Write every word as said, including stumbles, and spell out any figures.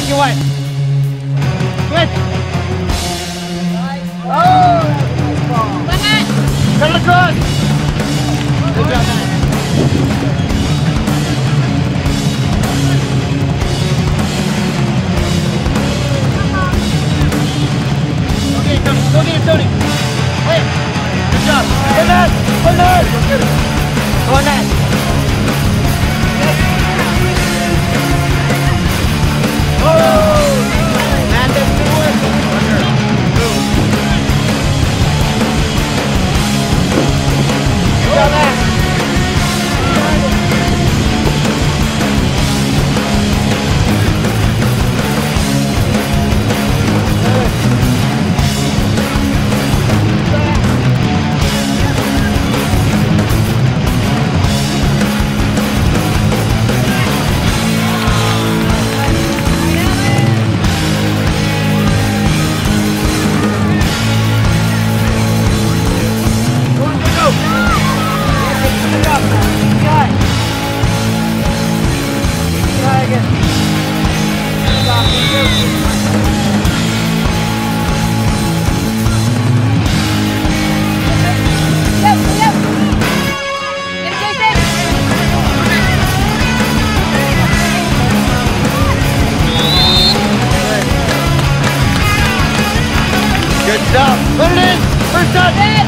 your way. Switch. Oh, that's a nice ball. Cut it across. Good job, man. Okay, Tony. Go get it, Tony. Hey. Good job. Go Nat. Go Nat. Go on, Nat. Good job. Put it in. First time.